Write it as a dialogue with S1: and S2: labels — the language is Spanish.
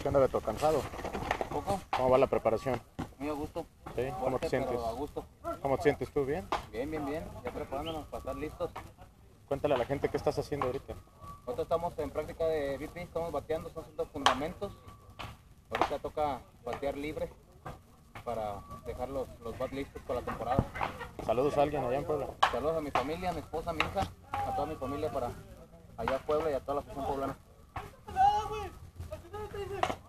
S1: ¿Qué onda, Beto? ¿Cansado?
S2: ¿Poco?
S1: ¿Cómo va la preparación?
S2: Muy a gusto.
S1: ¿Sí? ¿Cómo te
S2: Fuerte,
S1: sientes?
S2: pero a gusto.
S1: ¿Cómo te sientes tú? ¿Bien?
S2: Bien, bien, bien. Ya preparándonos para estar listos.
S1: Cuéntale a la gente qué estás haciendo ahorita.
S2: Nosotros estamos en práctica de BP, estamos bateando, son ciertos fundamentos. Ahorita toca batear libre para dejar los bat listos para la temporada.
S1: Saludos a alguien allá en Puebla.
S2: Saludos a mi familia, a mi esposa, a mi hija, a toda mi familia para allá a Puebla y a toda la afición poblana.